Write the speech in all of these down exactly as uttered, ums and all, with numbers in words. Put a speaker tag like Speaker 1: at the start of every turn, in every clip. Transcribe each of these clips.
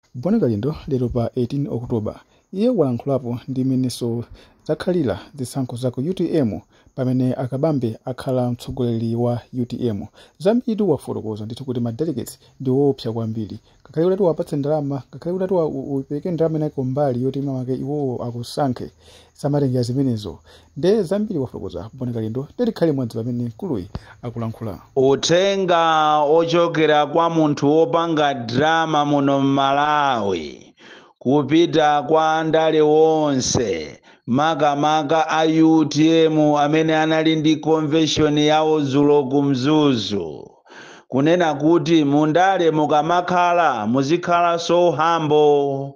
Speaker 1: Bwana Kalindo lero pa eighteen October iye walankhulapo ndi mmeneso zakhalira zisankho za ku U T M pamene akabambe akhala mtsogoleri wa U T M. Zambiri wafotokoza ndithu kuti ma delegates ndi woopsa kwambiri, ngakhale kuti wapatse ndalama, ngakhale kuti upereke ndalama inayiko mbali yoti mamake iwowo akusankhe samatengera zimenezo. Nde zambiri wafotokoza Bwana Kalindo ndelikhale mwadzi pamene kuluyi akulankhula.
Speaker 2: Uthenga ochokera kwa munthu wopanga drama muno Malawi kupita kwa andale wonse makamaka a U T M amene anali ndi convention yawo dzulo kumzuzu, kunena kuti mundale mukamakhala muzikhala so humble.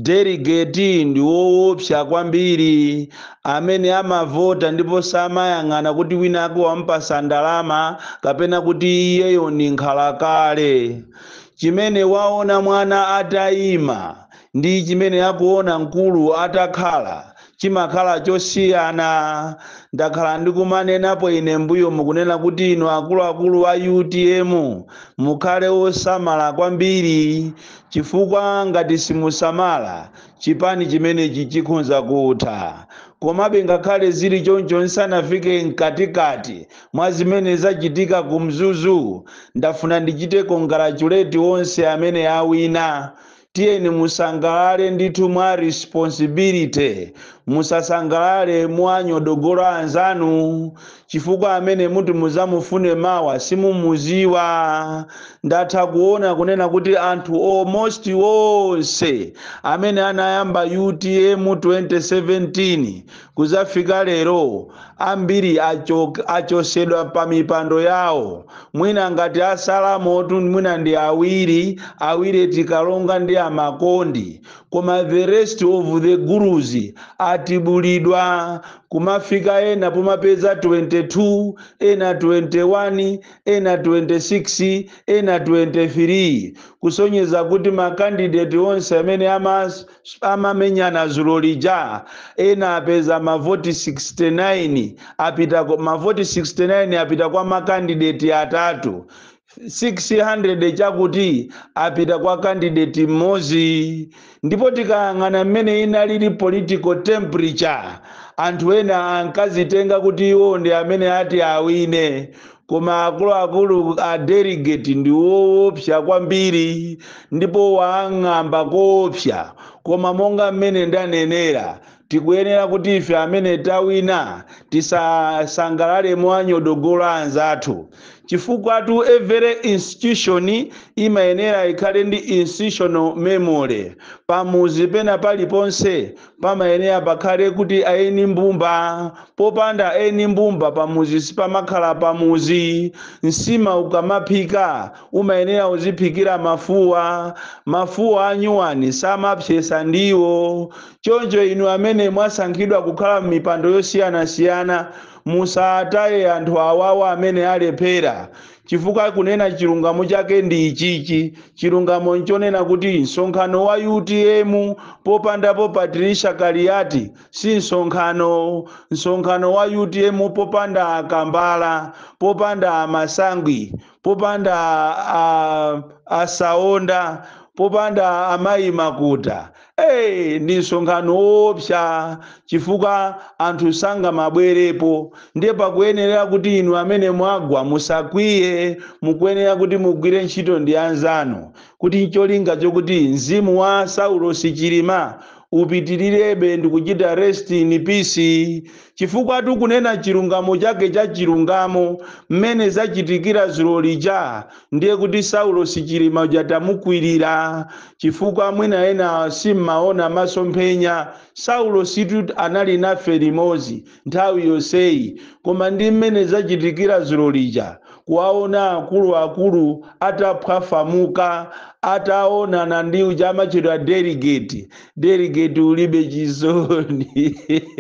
Speaker 2: Delegate ndi woopsa kwambiri amene amavota ndipo samayang'ana kuti wina ake wampasa ndalama kapena kuti iyeyo ni nkhalakale. Chimene waona mwana atayima ndi chimene akuona mkulu atakhala chimakhala chosiyana. Ndakhala ndikumanenapo ine mbuyo mukunena kuti ino akuluakulu a U T M mukhale osamala kwambiri, chifukwa ngati simusamala chipani chimenechi chikhonza kutha. Komabe ngakhale zili choncho nsanafike mkatikati mwa zimene zachitika kumzuzu, ndafuna ndichite congratulate onse amene awina. Tiyeni musangalale ndithu mwa responsibility, musasangalale mwa nyodogola anzanu, chifukwa amene muti muzamufune mawa simumuziwa. Ndatha kuona kunena kuti anthu almost wonse amene anayamba U T M twenty seventeen kuzafika lero ambiri acho achosedwa pa mipando yawo. Mwina ngati asala motu mwina ndi awiri awiri tikalonga ndi amakondi, koma the rest of the gurus atibulidwa kumafika ena pomapeza twenty-two, ena twenty-one, ena twenty-six, ena twenty-three, kusonyeza kuti makandidate onse amene amamenyana dzulo lija ena apeza mavoti sixty-nine, apita mavoti sixty-nine apita kwa makandidate atatu. six hundred chakuti apita kwa candidate mmozi. Ndipo tikayang'ana mmene inalili political temperature, anthu ena ankazitenga kuti iwo ndi amene ati awine, koma akuluakulu a delegate ndi woopsa kwambiri ndipo wang'amba koopsa. Koma monga mmene ndanenera, tikuyenera kuti ife amene tawina tisasangalale mwa nyodogola anzathu, chifukwa tu every institution imayenera ikhale ndi institutional memory. Pamuzi pena paliponse pamayenera pakhale kuti aeni mbumba, popanda aeni mbumba pamuzi sipamakhala pamuzi. Nsima ukamaphika umayenera uziphikira mafuwa, mafuwa anyuwani samapsesa ndiwo. Choncho inu amene mwasankhidwa kukhala mipando yosiyana siyana, musataye anthu awawa amene alephera, chifukwa kunena chilungamo chake ndi ichichi. Chilungamo nchonena kuti nsonkhano wa U T M popandapo Patricia Kaliati si nsonkhano. Nsonkhano wa U T M popanda akambala, popanda amasangwi, popanda a, asaonda, popanda amayi makuta. Hey, ndi nsonkhano woopsa, chifukwa anthu sanga mabwerepo. Ndiye pakuyenera kuti inu amene mwagwa musakwiye, mukuyenera kuti mugwire ntchito ndi anzanu, kuti cholinga chokuti mzimu wa Saulo Chilima upitilirebe ndi kuchita rest in peace. Chifukwa tu kunena chilungamo chake cha chilungamo mmene zachitikira dzulo lija, ndiye kuti Saulo Chilima ujatamukwirira, chifukwa mwina ena simmaona masomphenya. Saulo situ anali nafe limodzi nthawi yonseyi, koma ndi mmene zachitikira dzulo lija kuwaona akuluakulu ataphwafamuka, ataonana ndi uja amachedwa delegate. Delegate ulibe chisoni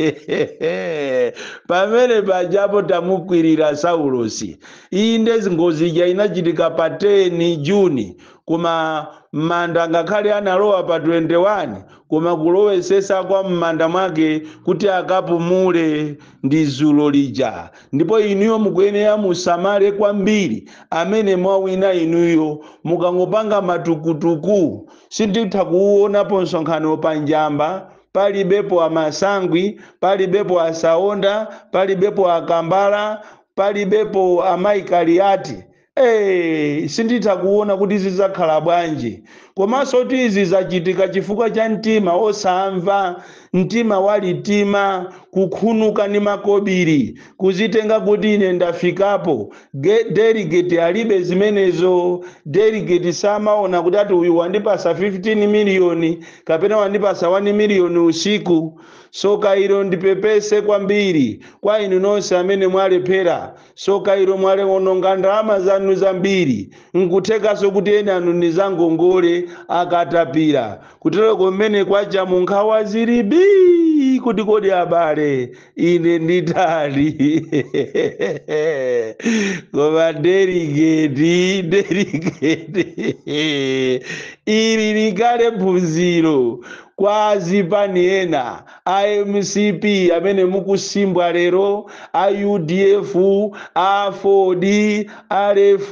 Speaker 2: pamene pajapo tamukwirira Saulosi. Iyi ndi ngozi ija inachitika pa ten Juni, koma m'manda ngakhale analowa pa twenty-one koma kulowesesa kwa m'manda mwake kuti akapumule ndi dzulo lija. Ndipo inuyo mukuyenera musamale kwambiri amene mwawina inuyo. Mukangopanga matukutuku sinditha kuuonapo msonkhano pa njamba, palibepo amasangwi, palibepo asaonda, palibepo akambala, palibepo amaikaliati. Eh, sinditha kuona kuti zidzakhala bwanji. Komanso kuti izi zachitika chifukwa cha mtima osamva, mtima walitima, kukhunuka ndi makobiri, kuzitenga kuti ine ndafikapo. Delegate alibe zimenezo. Delegate samaona kuti ati uyu wandipasa fifteen miliyoni kapena wandipasa one miliyoni usiku. Soka ilo ndipepese kwambiri kwa inu nonse amene mwalephera. Soka ilo mwale ononga ndalama zanu zambiri, nkuthekaso kuti ena anu nizangongole akatapira. Kutero kumene kwacha munkhawa zilibi kuti kodi abale ine nditali. Koma delegate, delegate ili likale phunziro kwa azipani ena a M C P amene mukusimbwa lero, a U D F, a Ford, a R F,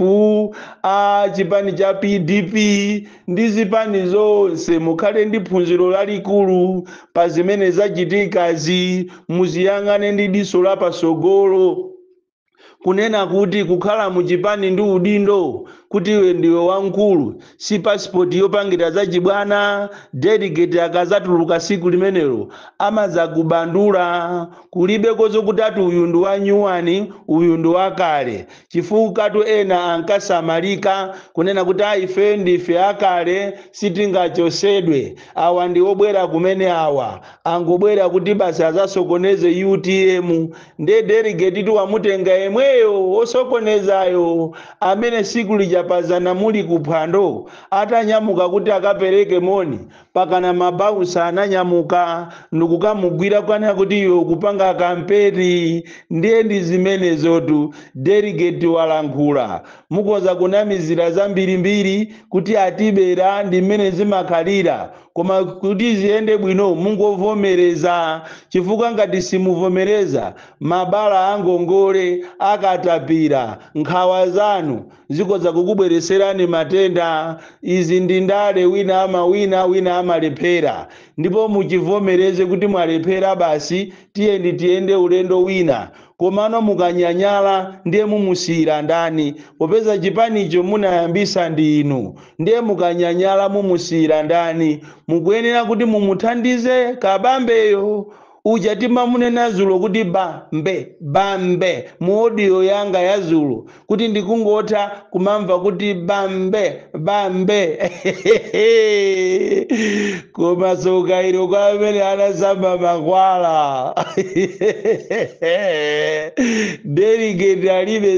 Speaker 2: a chipani cha P D P ndi zipani zonse. Mukhale ndi phunziro lalikulu pa zimene zachitikazi, muziyang'ane ndi diso lapasogolo. Kunena kuti kukhala muchipani ndi udindo kuti iwe ndiwe wankulu, si passport yopangira zachibwana. Delegate akazatuluka siku limenelo amazakubandula, kulibe kozo kuti ati uyu ndi wanyuwani, uyu ndi wakale. Chifukwa tu ena ankasamalika kunena kuti ife ndife akale sitingachosedwe. Awa ndi obwera kumene awa angobwera kuti basi azasokoneze U T M. Nde delegate tu wamutenga yemweyo osokonezayo amene siku lijapazana muli kuphwando atanyamuka kuti akapereke moni, pakana mabausa ananyamuka ndikukamugwira kwana kuti iwe kupanga kampeni. Ndiye ndi zimene zotu delegate walankhula. Mukoza kunamizira zambirimbiri kuti atibera ndi mmene zimakhalira, koma kuti ziyende bwino mungovomereza. Chifukwa ngati simuvomereza mabala angongole akatapira, nkhawa zanu zikoza kukubwereserani matenda. Izi ndi ndale, wina amawina wina amalephera. Ndipo muchivomereze kuti mwalephera basi tiyeni tiyende ulendo wina. Komano mukanyanyala ndiye mumusira ndani, popeza chipanicho munayambisa ndi inu. Ndiye mukanyanyala mumusira ndani. Mukuyenera kuti mumuthandize kabambeyo. Uja tima munena zulo kuti bambe bambe mu audio yanga ya zulo kuti ndikungotha kumamva kuti bambe bambe. Koma soka ilo kwa amene anasamba makwala. Delegate alibe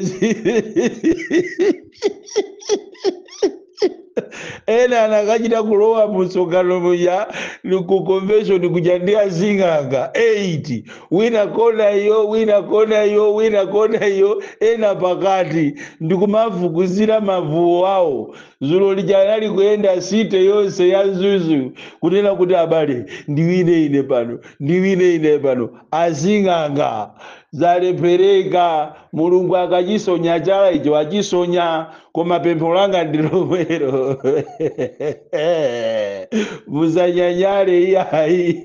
Speaker 2: ena anakachita kulowa musongano muja ku convention kuja ndi azing'anga eight, wina kona iyo wina kona iyo wina kona iyo, ena pakati ndikumavukuzira mavuo awo. Zulo lija nali kuyenda site yonse ya Zuzu kunena kuti abale ndiwine ine pano ndiwine ine pano. Azing'anga zalephereka. Mulungu akachisonya chala icho achisonya, koma pempho langa ndilomero musanyanyale iyayi.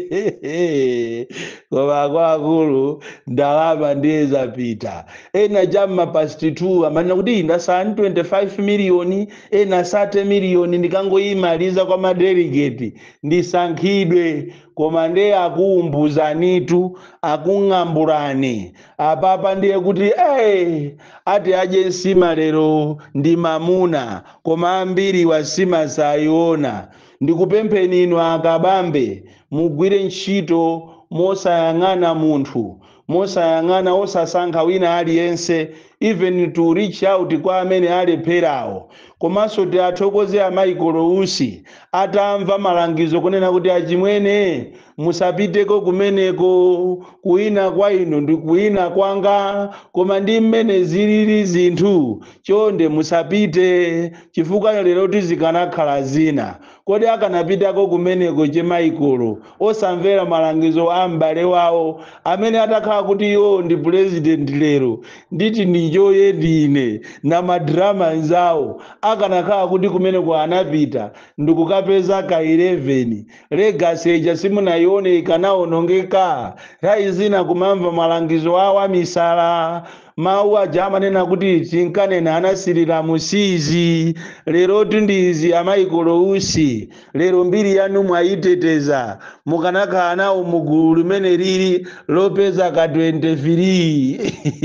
Speaker 2: Koma akulu ndalama ndiye zapita. Ena jamma past two amanena kuti ndasani twenty-five miliyoni, ena thirty miliyoni ndikangoyimaliza kwa madelegate ndisankhidwe. Koma ndiye akuumbuzanitu, akung'ambulani. Apapa ndiye kuti eh ati aje nsima lero ndi mamuna, koma ambiri wasima sayiona. Ndikupempheni inu akabambe mugwire ntchito mosayang'ana munthu, mosayang'ana osasankha wina aliyense. even to reach out kwa amene alepherawo. Komanso tiathokoze amaikolo usi atamva malangizo kunena kuti achimwene musapiteko kumeneko, kuina kwa inu ndi kuina kwanga, koma ndi mmene zilili zinthu chonde musapite, chifukwa lero tizikanakhala zina. Kodi akanapitako kumeneko chemaikolo osamvera malangizo a m'bale wawo amene atakhala kuti iwo ndi president lero nditi ndichoye ndine na madrama nzawo, akanakhala kuti kumeneko anapita ndikukapeza ka eleven legacy ija simunayione ikanaonongeka. Rai zina kumamva malangizo awo amisala, mawu aja amanena kuti tinkanena anasirira musizi. Lero tundizi amaikolo usi, lero mbiri yanu mwayiteteza, mukanakhala nawo mugulu limene lili lopeza ka twenty-three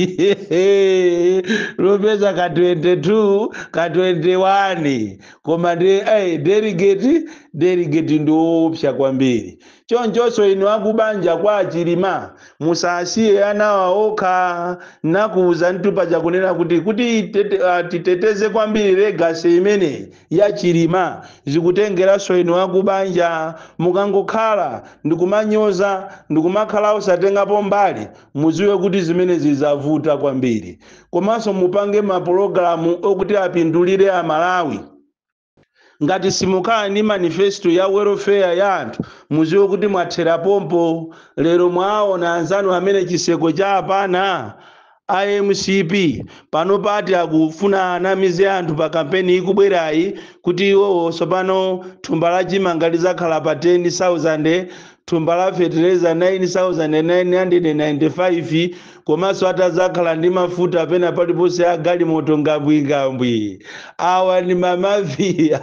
Speaker 2: lopeza ka twenty-two ka twenty-one, koma ndi eh, delegate delegate ndi woopsa kwambiri. Chonchonso inu akubanja kwa achilima musasiye anawa okha. Nakuuza ntupa chakunena kuti kuti tete, uh, titeteze kwambiri legacy imene ya chilima, zikutengeranso inu akubanja. Mukangokhala ndikumanyoza ndikumakhala osatengapo mbali, muziwe kuti zimene zizavuta kwambiri. Komanso mupange mapulogalamu okuti apindulire Amalawi. Ngati simukhala ni manifesto ya welfare ya anthu, muziwe kuti mwathera pompo. Lero mwaona anzanu amene chiseko cha apana I M C P pano pati akufuna anamize anthu pa kampeni ikubwerayi kuti iwo sopano thumba la chimanga lizakhala pa ten thousand, thumba la fertilizer nine thousand nine hundred ninety-five, komanso atazakhala ndi mafuta apena paliponse a galimoto ngambwingambwi. Awa ndi mamafiya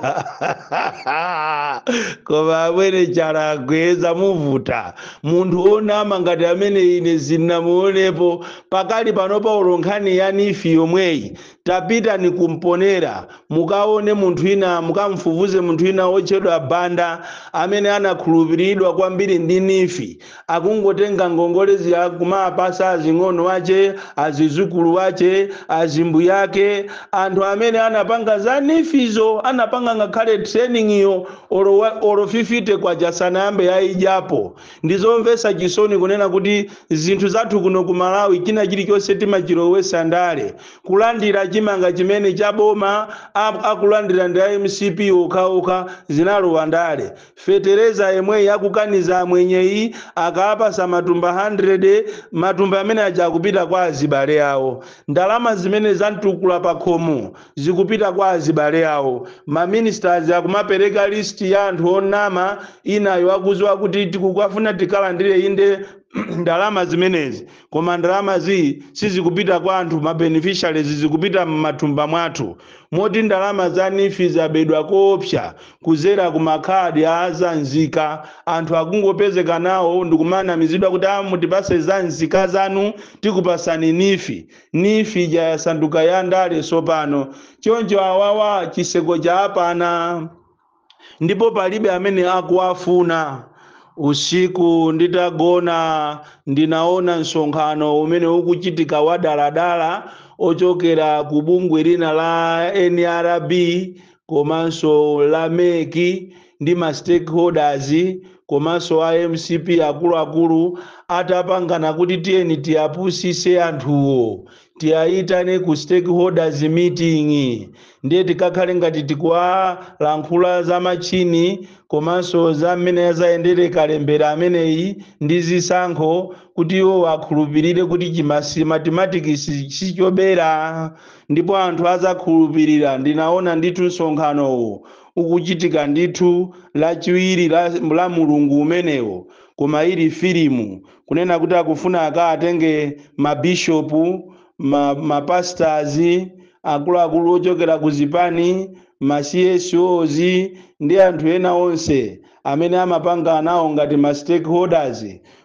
Speaker 2: koma amwene chala agweza muvuta. Munthu onama ngati amene ine zinamuonepo pakali panopa ulonkhani yanifi yomweyi. Tapita ni kumponera mukaone munthu ina, mukamfufuze munthu ina otchedwa Banda amene anakhulupiridwa kwambiri ndi nifi, akungotenga ngongolezi kumapasa azing'ono wache, azizukulu wache, azimbu yake. Anthu amene anapanga za nifizo anapanga ngakhale training iyo oro fifite kwa jasanambe yayijapo. Ndizomvesa chisoni kunena kuti zinthu zathu kuno ku Malawi china chilichonse timachilowesa ndale. Kulandira chimanga chimene chaboma akulandira ndi I M C P okhaokha zinalowa ndale. Fetereza yemwe yakukaniza mwenyeyi akapasa matumba one hundred, matumba amene aja kupita kwa azibale awo. Ndalama zimene zantukula pa khomo zikupita kwa azibale awo. Ma ministers akumapereka list ya anthu onama inayo akuziwa kuti tikukafuna tikalandire inde ndalama zimenezi, koma ndalama zi sizikupita kwa anthu ma beneficiaries, zikupita m'mathumba mwathu. Moti ndalama za nifi zabedwa koopsa kuzera ku makhadi azanzika. Anthu akungopezeka nawo ndikumanamizidwa kuti amutipase zanzika zanu tikupasani nifi. Nifi jayasanduka ya ndale sopano. Choncho awawa chiseko cha apana, ndipo palibe amene akuwafuna. Usiku nditagona ndinaona nsonkhano umene ukuchitika wa daladala ochokera ku bungwe lina la N R B komanso la meki ndi ma stakeholders komanso I M C P akuluakulu atapangana kuti tiyeni tiyapusise anthuwo, tiyayitane ku stakeholders meeting, ndiye tikakhale ngati tikuwalankhula za machini komanso za mmene azayendere kalembera ameneyi ndi zisankho kuti iwo akhulupirire kuti chimasi mathematics chichobera, ndipo anthu azakhulupirira. Ndinaona ndithu nsonkhanowo ukuchitika ndithu lachiwiri la, la mulungu umenewo, koma ili filimu kunena kuti akufuna akatenge mabishopu, ma, mapastors, akuluakulu ochokera ku zipani, ma C S Os ndi anthu ena onse amene amapanga nawo ngati ma stakeholders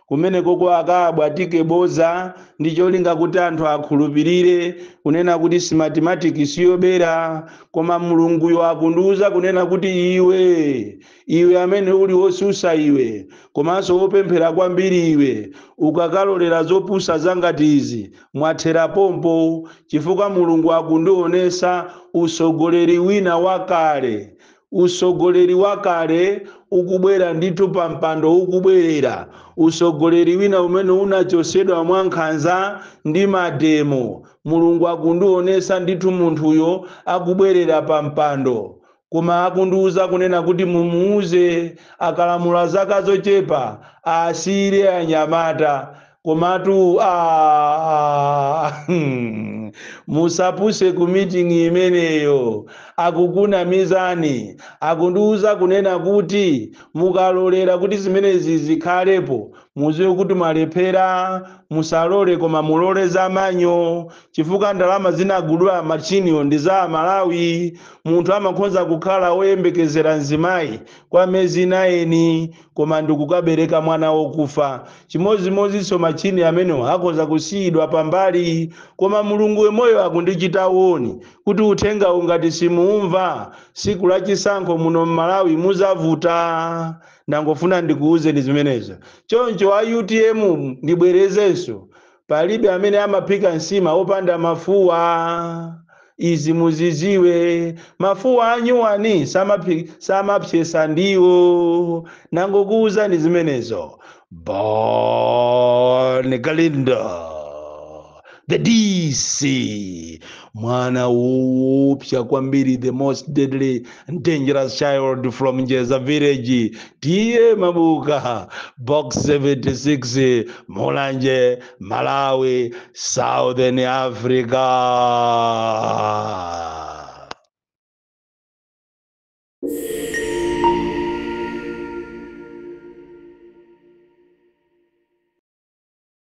Speaker 2: kumene koko akabwatike boza ndi cholinga kuti anthu akhulupirire kunena kuti si mathematics siyobera, koma mulunguyo akundiuza kunena kuti iwe iwe amene uli wosusa iwe komanso wopemphera kwambiri iwe ukakalolera zopusa zangatizi mwathera pompo, chifukwa mulungu akundionesa usogoleri wina wakale. Usogoleri wakale ukubwera ndithu pa mpando ukubwerera, usogoleri wina umene unachosedwa mwankhanza ndi mademo. Mulungu akundionesa ndithu munthuyo akubwerera pa mpando, koma akundiuza kunena kuti mumuuze akalamula zaka zochepa asire anyamata. Komatu ah, musapuse ku meeting imeneyo, akukuna mizani, akundiuza kunena kuti mukalolera kuti zimenezi zikhalepo muziwe kuti malephera, musalole koma mulole za manyo, chifukwa ndalama zinagulwa machiniyo ndi za Malawi. Munthu amakhonza kukhala woyembekezera nzimayi kwa mezi naini koma ndikukabereka mwana wokufa. Chimozimozinso machini amene akonza kusiyidwa pambali, koma mulungu moyo akundichitawoni kuti uthenga ungati simumva siku la chisankho muno Malawi muzavuta. Ndangofuna ndikuuze ndi zimenezo. Choncho a U T M ndibwerezenso, palibe amene amaphika nsima opanda mafuwa. Izi muziziwe, mafuwa anyuwani samapyesa ndiwo. Nangokuuza ndi zimenezo. Born Kalinda, the D C, mwana woopsa kwambiri, the most deadly and dangerous child from Njeza village. Tiye Mabuka, box seventy-six, Mulanje, Malawi, Southern Africa.